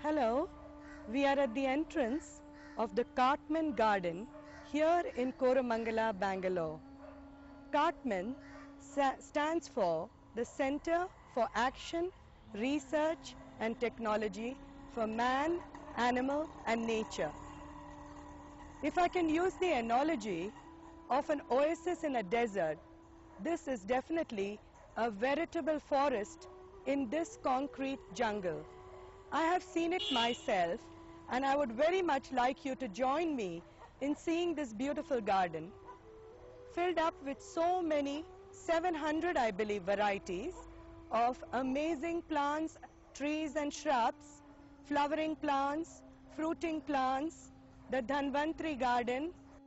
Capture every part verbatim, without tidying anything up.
Hello, we are at the entrance of the Cartman Garden here in Koramangala, Bangalore. Cartman stands for the Center for Action, Research and Technology for Man, Animal and Nature. If I can use the analogy of an oasis in a desert, this is definitely a veritable forest in this concrete jungle. I have seen it myself and I would very much like you to join me in seeing this beautiful garden filled up with so many, seven hundred I believe, varieties of amazing plants, trees and shrubs, flowering plants, fruiting plants, the Dhanvantri garden,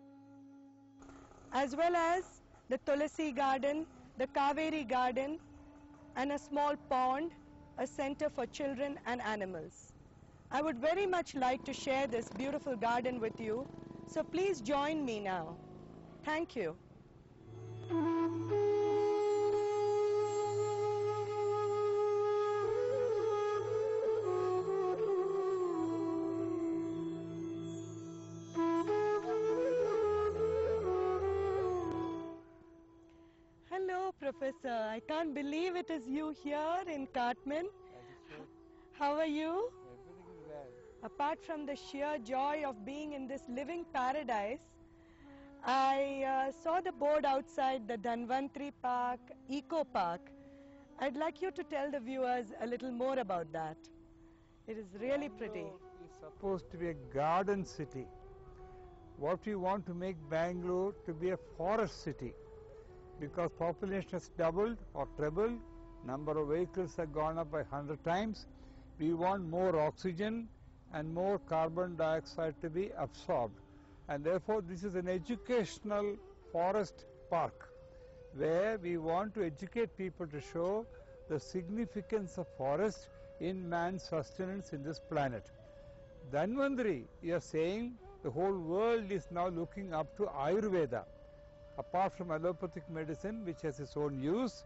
as well as the Tulasi garden, the Kaveri garden and a small pond, a center for children and animals. I would very much like to share this beautiful garden with you, so please join me now. Thank you. Hello, Professor. I can't believe it is you here in Cartman. How are you? Everything is well. Apart from the sheer joy of being in this living paradise, I uh, saw the board outside the Dhanvantri Park, Eco Park. I'd like you to tell the viewers a little more about that. It is really pretty. Bangalore is supposed to be a garden city. What we want to make Bangalore to be a forest city, because population has doubled or trebled, number of vehicles have gone up by one hundred times. We want more oxygen and more carbon dioxide to be absorbed, and therefore this is an educational forest park where we want to educate people to show the significance of forest in man's sustenance in this planet. Dhanvantri, you are saying the whole world is now looking up to Ayurveda. Apart from allopathic medicine, which has its own use,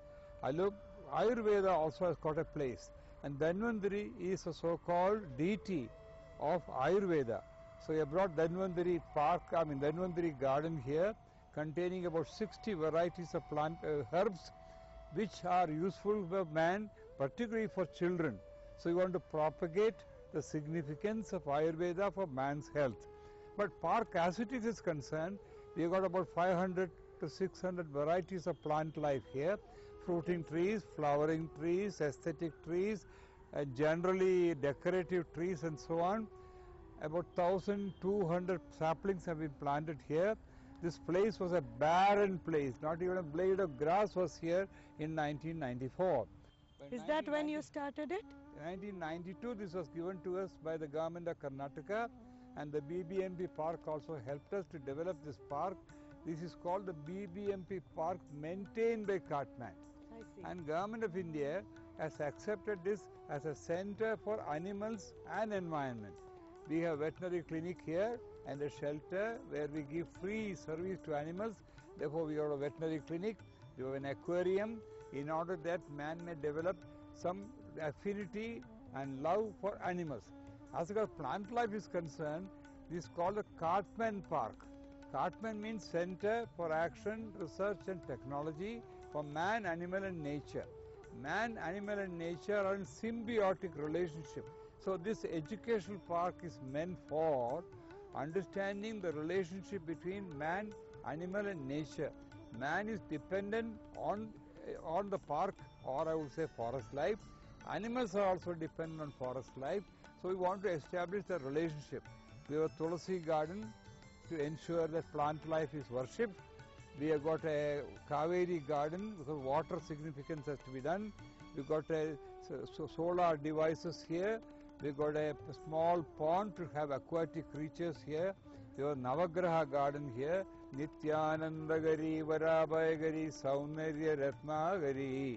Ayurveda also has got a place. And Dhanvantri is a so-called deity of Ayurveda. So we have brought Dhanvantri Park, I mean Dhanvantri Garden here, containing about sixty varieties of plant uh, herbs, which are useful for man, particularly for children. So we want to propagate the significance of Ayurveda for man's health. But park, as it is, is concerned, we have got about five hundred to six hundred varieties of plant life here. Fruiting trees, flowering trees, aesthetic trees, uh, generally decorative trees and so on. About one thousand two hundred saplings have been planted here. This place was a barren place, not even a blade of grass was here in nineteen ninety-four. Is that when you started it? nineteen ninety-two, this was given to us by the government of Karnataka, and the B B M P park also helped us to develop this park. This is called the B B M P park, maintained by Cartman. I see. And Government of India has accepted this as a center for animals and environment. We have veterinary clinic here and a shelter where we give free service to animals. Therefore we have a veterinary clinic, we have an aquarium, in order that man may develop some affinity and love for animals. As far as plant life is concerned, this is called a Cartman Park. Cartman means Center for Action, Research and Technology for Man, Animal and Nature. Man, animal and nature are in symbiotic relationship. So this educational park is meant for understanding the relationship between man, animal and nature. Man is dependent on, on the park, or I would say forest life. Animals are also dependent on forest life. So we want to establish the relationship. We have a Tulasi garden to ensure that plant life is worshipped. We have got a Kaveri garden because water significance has to be done. We got a so solar devices here. We got a small pond to have aquatic creatures here. We have a Navagraha garden here. Nityanandagari, Varabhayagari, Saunarya Ratnagari,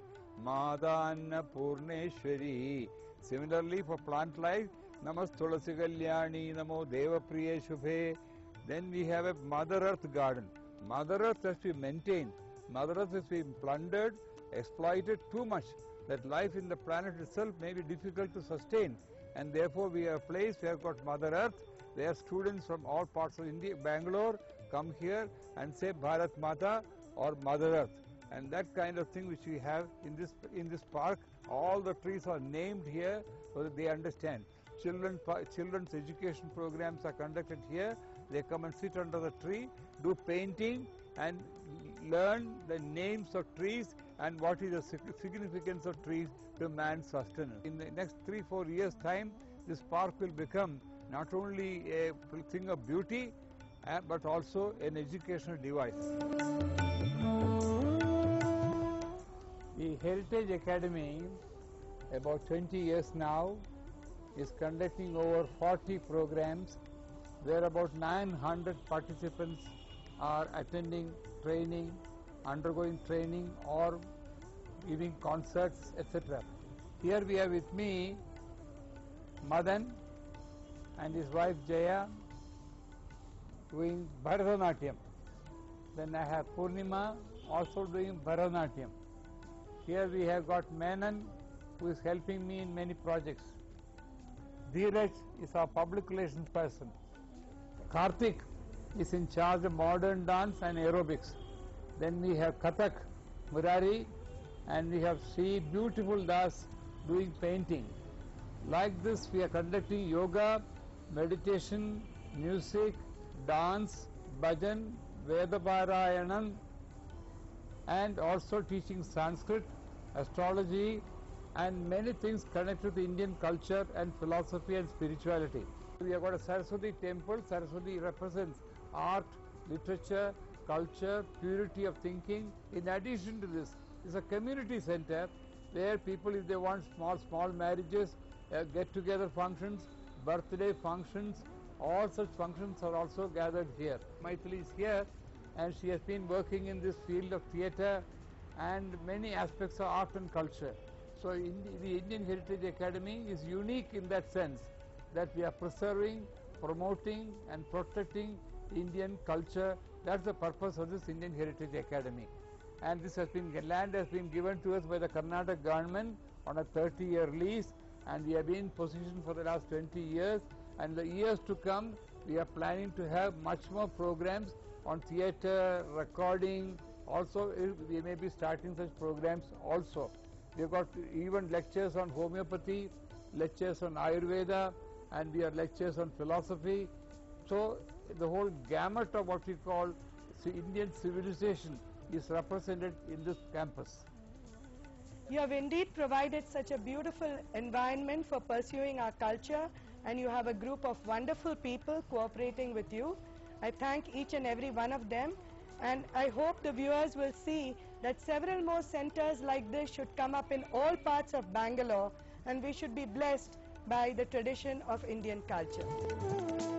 Madana Purneshwari. Similarly, for plant life, Namas Tulasi Kalyani, Namo Deva Priya Shubhe. Then we have a Mother Earth garden. Mother Earth has to be maintained. Mother Earth has been plundered, exploited too much, that life in the planet itself may be difficult to sustain. and therefore we have a place, we have got Mother Earth, where students from all parts of India, Bangalore, come here and say Bharat Mata or Mother Earth. And that kind of thing which we have in this, in this park, all the trees are named here so that they understand. Children, children's education programs are conducted here. They come and sit under the tree, do painting and learn the names of trees and what is the significance of trees to man's sustenance. In the next three, four years time, this park will become not only a thing of beauty, uh, but also an educational device. The Heritage Academy, about twenty years now, is conducting over forty programs where about nine hundred participants are attending training, undergoing training or giving concerts, et cetera. Here we have with me Madan and his wife Jaya doing Bharatanatyam. Then I have Purnima also doing Bharatanatyam. Here we have got Menon, who is helping me in many projects. Dheeraj is our public relations person. Karthik is in charge of modern dance and aerobics. Then we have Kathak, Murari, and we have Sri Beautiful Das doing painting. Like this, we are conducting yoga, meditation, music, dance, bhajan, Vedaparayanam, and also teaching Sanskrit, astrology, and many things connected to Indian culture and philosophy and spirituality. We have got a Saraswati temple. Saraswati represents art, literature, culture, purity of thinking. In addition to this, it's a community center where people, if they want small, small marriages, uh, get-together functions, birthday functions, all such functions are also gathered here. Maithili is here, and she has been working in this field of theatre and many aspects of art and culture. So in the Indian Heritage Academy is unique in that sense that we are preserving, promoting and protecting Indian culture. That's the purpose of this Indian Heritage Academy. And this has been, land has been given to us by the Karnataka government on a thirty year lease, and we have been in position for the last twenty years. And the years to come, we are planning to have much more programs on theatre, recording. Also, we may be starting such programs also. We have got even lectures on homeopathy, lectures on Ayurveda, and we have lectures on philosophy. So the whole gamut of what we call Indian civilization is represented in this campus. You have indeed provided such a beautiful environment for pursuing our culture, and you have a group of wonderful people cooperating with you. I thank each and every one of them, and I hope the viewers will see that several more centers like this should come up in all parts of Bangalore, and we should be blessed by the tradition of Indian culture.